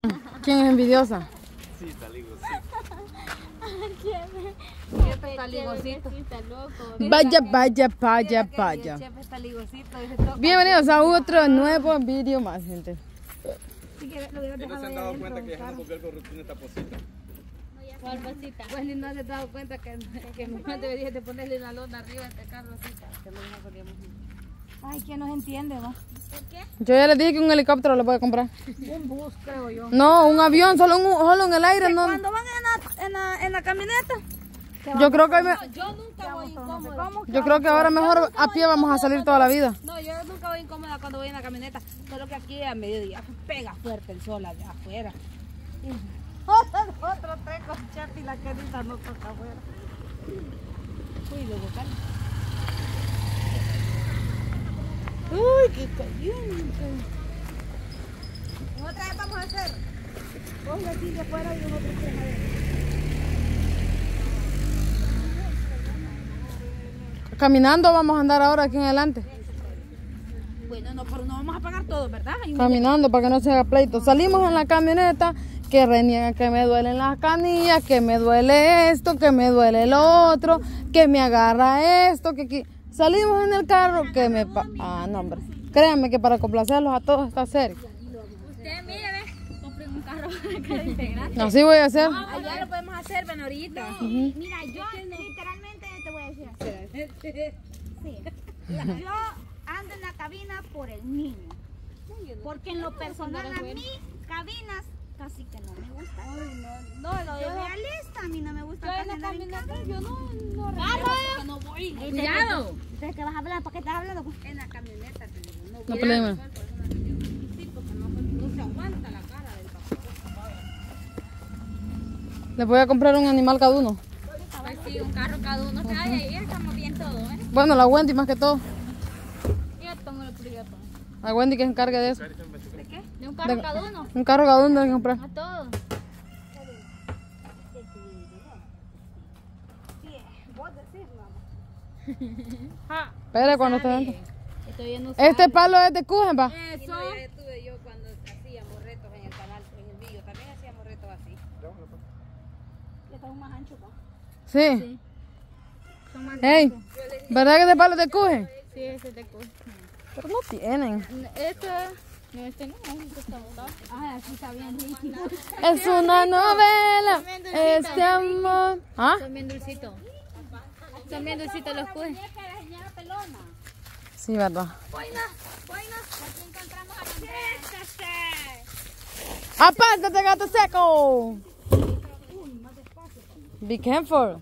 ¿Quién es envidiosa? Sí, taligosito. Vaya, vaya, vaya, vaya. Bienvenidos a otro nuevo video más, gente. ¿Y no se han dado cuenta que dejamos volver con rutina esta posita? ¿Cuál bolsita? Pues ni no se ha dado cuenta que no deberías de ponerle una lona arriba a este carro, que no nos podíamos ir. Ay, ¿quién nos entiende, va? ¿Por qué? Yo ya les dije que un helicóptero lo puede comprar. Un bus, creo yo. No, un avión, solo en el aire, no. Cuando van en la camioneta. Yo creo que Yo nunca voy incómoda. yo creo que ahora mejor a pie vamos a salir toda la vida. No, yo nunca voy incómoda cuando voy en la camioneta. Solo que aquí a mediodía pega fuerte el sol allá afuera. Otro treco, chat y la carita no toca afuera. Uy, luego calma. Uy, qué caliente. Otra vez vamos a hacer. Coge aquí de afuera y nosotros tres adentro. Caminando vamos a andar ahora aquí en adelante. Bueno, no, pero no vamos a pagar todo, ¿verdad? Caminando para que no se haga pleito. Salimos en la camioneta, que reniega que me duelen las canillas, que me duele esto, que me duele lo otro, que me agarra esto, que... Salimos en el carro, que me... no, hombre. Créanme que para complacerlos a todos está serio. Usted, mire, ve, compren un carro acá integrante. Así voy a hacer. Allá lo podemos hacer, ven ahorita. Mira, yo literalmente te voy a decir así. Sí. Yo ando en la cabina por el niño. Porque en lo personal a mí, cabinas casi que no me gustan. No, Soy realista, a mí no me gusta casi andar en cabina. yo no ¡Carro! no voy. ¡Cuidado! ¿Sabes qué vas a hablar? ¿Para qué estás hablando? En la camioneta te digo, No peleemos. sí, porque no se aguanta la cara del papá. Les voy a comprar un animal cada uno. Pues sí, un carro cada uno que hay ahí, estamos bien todos, ¿eh? Bueno, la Wendy más que todo. Y esto no lo podría poner. La Wendy que se encargue de eso. ¿De qué? De un carro cada uno. Un carro cada uno hay que comprar. A todos. Espere cuando esté dentro. Esto ya no Este palo es de Cujen, pa. Eso. Estuve yo cuando hacíamos retos en el canal, en el vídeo, también hacíamos retos así. Ya está más ancho, pa. Sí. Hey, ¿verdad que este palo es de Cujen? Sí, ese te cuesta. Pero no tienen. Este no, este no, este está botado. Ah, así está bien líquido. Es una novela, este amor. ¿Ah? Son bien dulcitos. Son bien dulcitos los cues. Sí, verdad. Aquí encontramos a ¡Apártate, gato seco! Be careful.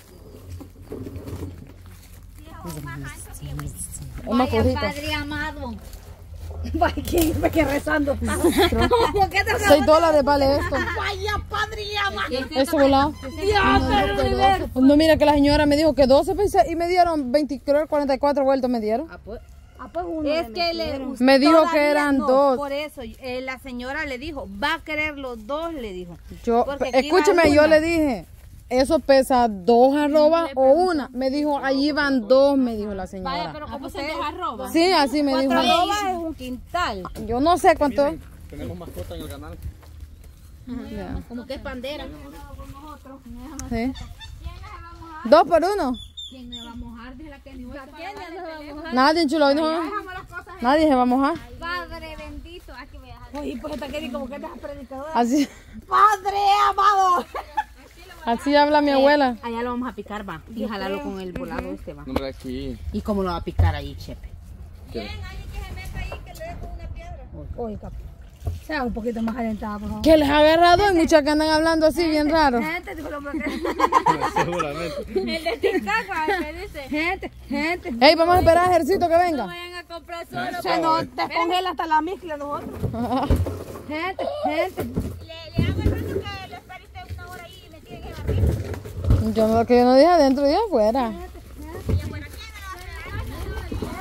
Un más cojito. Padre amado. Vaya, que rezando. ¿Cómo que te $6 vale esto. Vaya, padre amado. Eso volado. No, mira que la señora me dijo que 12 pesos y me dieron 20, creo 44 vueltos me dieron. Es que Me dijo todavía que eran no, 2. Por eso, la señora le dijo, va a querer los 2, le dijo. Yo, Porque aquí escúcheme, va yo una. le dije, eso pesa 2 arrobas o una. Me dijo, allí van 2, me dijo la Vaya, señora. pero ¿cómo se deja arroba? Sí, así me dijo. 4 arrobas es un quintal. Yo no sé cuánto. Miren, tenemos mascota en el canal. Ya. Como que es bandera. Sí. 2 por 1. ¿Quién me va a mojar? Dice la que ni voy a ¿Quién me va a mojar? Nadie, chulo, hoy no. Nadie se va a mojar. Padre bendito. Aquí voy a dejar. Oye, pues esta que como que esta predicadora. Así, Padre amado. así habla mi abuela. Allá lo vamos a picar, va. Y jalarlo con el volado este, va. No, aquí. ¿Y cómo lo va a picar ahí, chepe? ¿Quién? Alguien que se meta ahí que le dé con una piedra. Oye, capi. Sea un poquito más alentada, por favor. Que les ha agarrado. Hay muchas que andan hablando así, bien raro. Gente, dijo el hombre que... Seguramente. El de Chicago, me dice. Gente. Ey, vamos a esperar a Ejercito que No venga. vayan a comprar solo. Se nos descongela hasta la mezcla nosotros. Gente. Le hago el rato que lo espere usted 1 hora ahí y me tienen que barrir. Yo no dije adentro, dije afuera. Y afuera, ¿quién me lo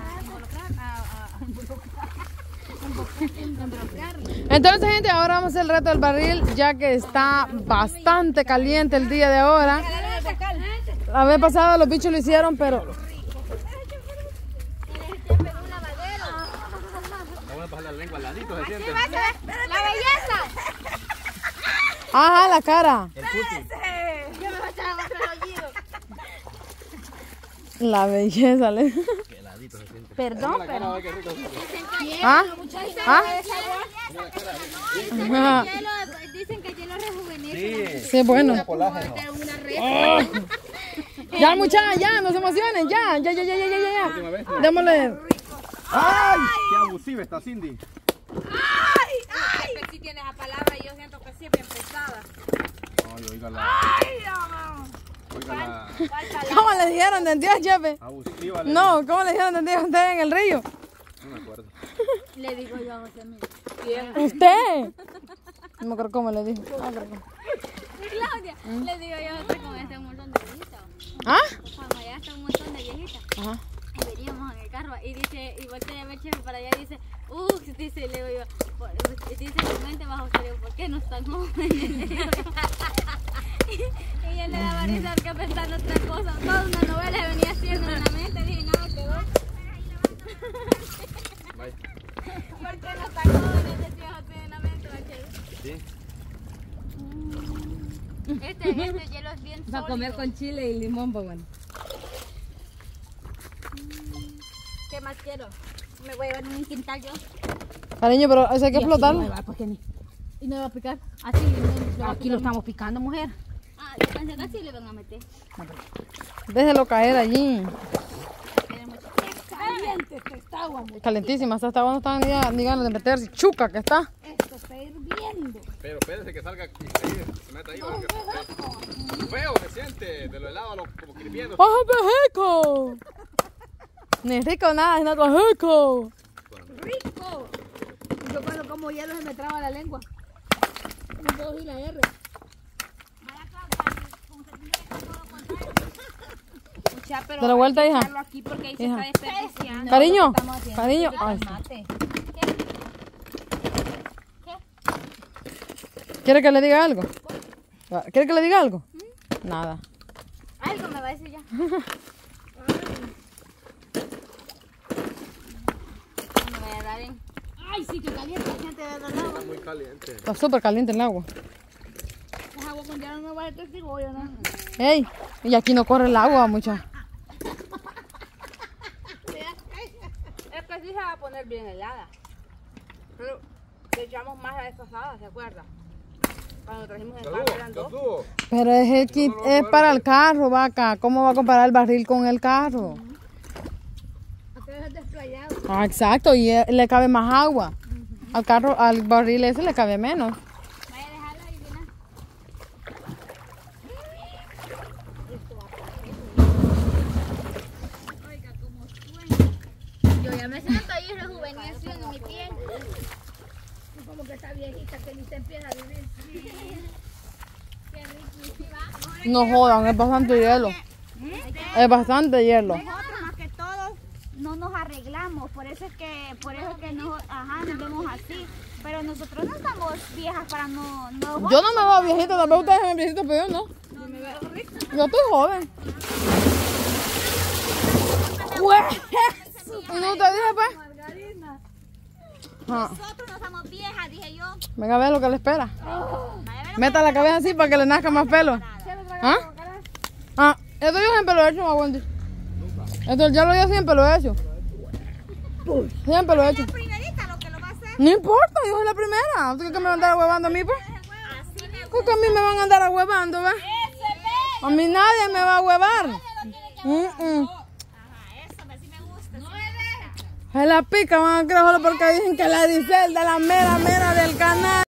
Entonces, gente, ahora vamos a hacer el reto del barril, ya que está bastante caliente el día de ahora. La vez pasada los bichos lo hicieron, pero Vamos a pasar la lengua al ladito, se siente. La belleza. Ajá, la cara. El puti. Yo me voy a echar otro hoyido. La belleza, le. Qué heladito se siente. Perdón, La cara, ve qué rico se siente. ¿Ah? ¿Ah? Ajá. Dicen que el hielo rejuvenece. Sí. Sí, bueno. Colágeno. Ya, muchachas, ya, no se emocionen, ya. Última vez. Démosle. ¡Ay! ¡Qué abusiva está Cindy! Que sí tiene esa palabra y yo siento que sí es bien pesada. Ay, oígala. Oígala. ¿Cómo le dijeron de Dios, jefe? Abusiva. No, ¿cómo le dijeron de Dios a usted en el río? No me acuerdo. Le digo yo a José Miguel. ¿Usted? No me acuerdo cómo le dijo. Ah, creo que- Claudia, le digo yo a José con este un montón de viejitas. ¿Ah? Cuando allá está un montón de viejitas. Ajá. Y veníamos en el carro y dice, y voltea a ver Chef para allá y dice, dice, le digo yo, dice su mente bajo serio, ¿por qué no están jóvenes? Y ella le daba risa que pensando otra cosa, toda una novela que venía haciendo en la mente, dije, nada, quedó. Bye. ¿Por qué no están jóvenes? Decía José en la mente, ¿va, Chef? Sí. Este hielo es bien Va a comer sólido. con chile y limón, pues bueno. ¿Qué más quiero? Me voy a llevar un quintal yo. Cariño, pero eso hay que explotarlo. ¿Y no va a picar? Así, Aquí lo estamos picando, mujer. Ah, yo pensé que así le van a meter. Déjelo caer allí. Tiene mucho Caliente esta agua, mujer. Calentísima, hasta esta agua no está ni ganas de meterse. Chuca que está. Esto está hirviendo. Pero espérese que salga aquí. Se meta ahí. Feo se siente. De lo helado como hirviendo. ¡Ah, rico! Ni rico nada, sino con rico. ¡Rico! Yo cuando como hielo se me traba la lengua. No puedo decir la R. Mucha, pero De la vuelta, hay que hija. echarlo aquí porque ahí se Hija. está desperdiciando. Cariño, Lo que estamos haciendo. cariño. Que Ay, sí. mate. ¿Quiere que le diga algo? ¿Quiere que le diga algo? Nada. Algo me va a decir ya. No me voy a dar en... Ay, sí, que caliente. Gente de dolor. Está muy caliente. Está súper caliente el agua. Esa agua con hielo no va a ser testigo, yo no. ¡Ey! Y aquí no corre el agua, mucha. Es que sí se va a poner bien helada. Pero le echamos más a la vez pasada, ¿se acuerda? Cuando trajimos el carro eran dos. Saludos. Pero es el kit, es para el carro, vaca. ¿Cómo va a comparar el barril con el carro? Ustedes es desplayado. Ah, exacto, y le cabe más agua. Al carro, al barril ese le cabe menos. Vaya a dejarlo ahí, ¿verdad? Oiga, como sueño. Yo ya me siento ahí rejuveneciendo mi piel. Como que está viejita que ni se empieza a vivir. Qué riquísima. No jodan, es bastante hielo. Es bastante hielo. Nosotros más que todos no nos arreglamos, por eso es que nos vemos así. Pero nosotros no estamos viejas para no Yo no me veo viejita, tal vez ustedes se ven viejitos, pero yo no. Yo estoy joven. ¿Y no te dije, pues? Margarina. Ah, Nosotros no somos viejas, dije yo. venga a ver lo que le espera. Vaya a ver Meta la cabeza así para que le nazca más pelo. ¿Ah? Ah, esto yo siempre lo he hecho, Wendy. Esto ya lo he siempre lo he hecho. Siempre lo he hecho. la primerita lo que lo va a hacer. No importa, yo soy la primera. ¿Usted cree que me van a andar ahuevando a mí, pues? Así me Porque a mí me van a andar ahuevando, ¿ves? A mí nadie me va a huevar. Ajá, eso, así me gusta. No me deja. Se la pica, van a creerlo porque dicen que la Edicel de la mera del canal.